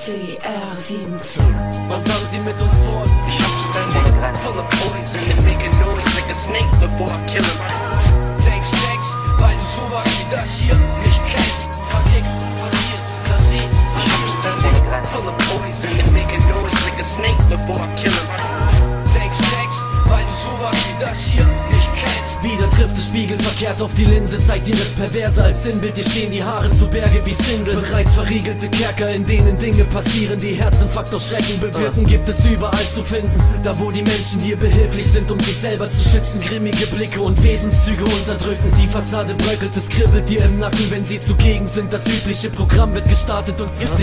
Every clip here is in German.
CR17. Was haben sie mit uns vor? Ich hab standing full of poison and make a noise like a snake before I kill him. Denkst, weil du sowas wie das hier nicht kennst. Fuck X, passiert, kassiert. Ich hab standing full of poison and make a noise like a snake before I kill him. Denkst, weil du sowas wie das hier nicht kennst. Wieder trifft es spiegelverkehrt auf die Linse, zeigt dir das Perverse als Sinnbild. Dir stehen die Haare zu Berge wie Sindeln. Bereits verriegelte Kerker, in denen Dinge passieren, die Herzinfarkt aus Schrecken bewirken, gibt es überall zu finden. Da wo die Menschen dir behilflich sind, um sich selber zu schützen. Grimmige Blicke und Wesenszüge unterdrücken. Die Fassade bröckelt, es kribbelt dir im Nacken, wenn sie zugegen sind. Das übliche Programm wird gestartet und giftig.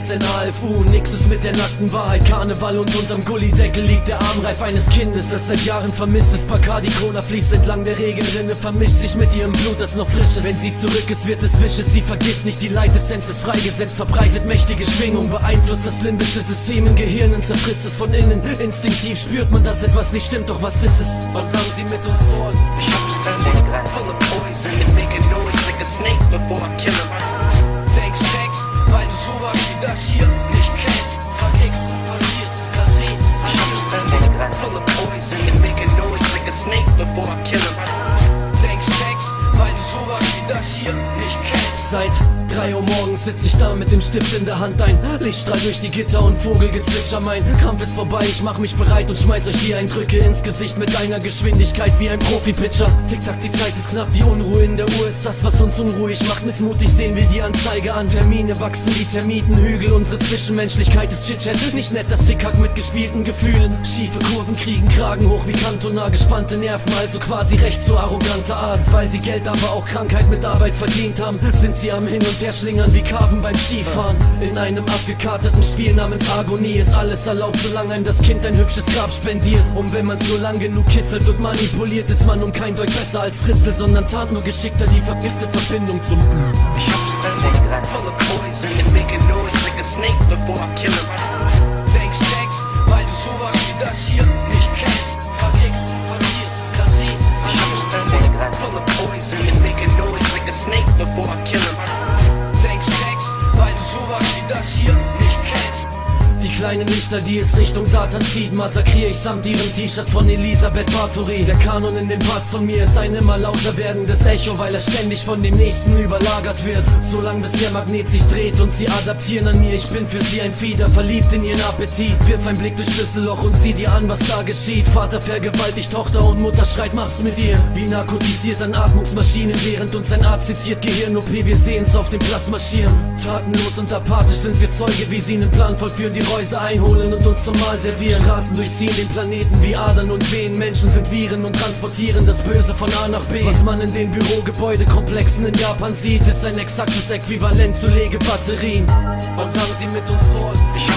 SNAFU, nix ist mit der nackten Wahrheit. Karneval und unterm Gullideckel liegt der Armreif eines Kindes, das seit Jahren vermisst ist. Bacardi Cola fließt entlang der Regenrinne, vermischt sich mit ihrem Blut, das noch frisch ist. Wenn sie zurück ist, wird es wisches. Sie vergisst nicht, die Leitessenz ist freigesetzt, verbreitet mächtige Schwingung, beeinflusst das limbische System im Gehirn und zerfrisst es von innen. Instinktiv spürt man, dass etwas nicht stimmt, doch was ist es? Was haben sie mit uns vor? Ich hab standing full of poison and make a noise like a snake before I kill him. Denkst, weil du sowas wie das hier nicht kennst. Fuck X, passiert, kassiert. Ich hab standing full of poison and make a noise like a snake before I kill him. Denkst, weil du sowas wie das hier nicht kennst. Seit 3 Uhr morgens sitz ich da mit dem Stift in der Hand, ein Lichtstrahl durch die Gitter und Vogelgezwitscher. Mein Kampf ist vorbei, ich mach mich bereit und schmeiß euch die Eindrücke ins Gesicht mit einer Geschwindigkeit wie ein Profi-Pitcher. Tick-Tack, die Zeit ist knapp, die Unruhe in der Uhr ist das, was uns unruhig macht. Missmutig sehen wir die Anzeige an, Termine wachsen wie Termitenhügel. Unsere Zwischenmenschlichkeit ist Chit-Chat, nicht nett, das Hickhack mit gespielten Gefühlen. Schiefe Kurven kriegen Kragen hoch wie Kantona, gespannte Nerven, also quasi recht so arroganter Art. Weil sie Geld, aber auch Krankheit mit Arbeit verdient haben, sind sie am Hin und Her schlingern wie Karven beim Skifahren. In einem abgekaterten Spiel namens Agonie ist alles erlaubt, solange einem das Kind ein hübsches Grab spendiert. Und wenn man's nur lang genug kitzelt und manipuliert, ist man um kein Deut besser als Fritzl, sondern tarnt nur geschickter die vergiftete Verbindung zum Ich hab standing full of poison and make a noise like a snake before I kill him. Denkst, weil du sowas wie das hier nicht kennst. Fuck X, passiert, kassiert. Ich hab standing full of poison and make a noise like a snake before I kill him. Denkst, weil du sowas wie das hier nicht kennst. Die kleinen Lichter, die es Richtung Satan zieht, massakriere ich samt ihrem T-Shirt von Elisabeth Bathory. Der Kanon in den Parts von mir ist ein immer lauter werdendes Echo, weil er ständig von dem nächsten überlagert wird. Solange bis der Magnet sich dreht und sie adaptieren an mir. Ich bin für sie ein Fieder, verliebt in ihren Appetit. Wirf ein Blick durch Schlüsselloch und sieh dir an, was da geschieht. Vater vergewaltigt Tochter und Mutter schreit, mach's mit ihr. Wie narkotisiert an Atmungsmaschinen, während uns ein Arzt seziert Gehirn-OP. Wir sehen's auf dem Plasmaschirm. Tatenlos und apathisch sind wir Zeuge, wie sie einen Plan vollführen, die Häuser einholen und uns zum Mahl servieren. Straßen durchziehen den Planeten wie Adern und Venen. Menschen sind Viren und transportieren das Böse von A nach B. Was man in den Bürogebäudekomplexen in Japan sieht, ist ein exaktes Äquivalent zu Legebatterien. Was haben sie mit uns vor? Ich hab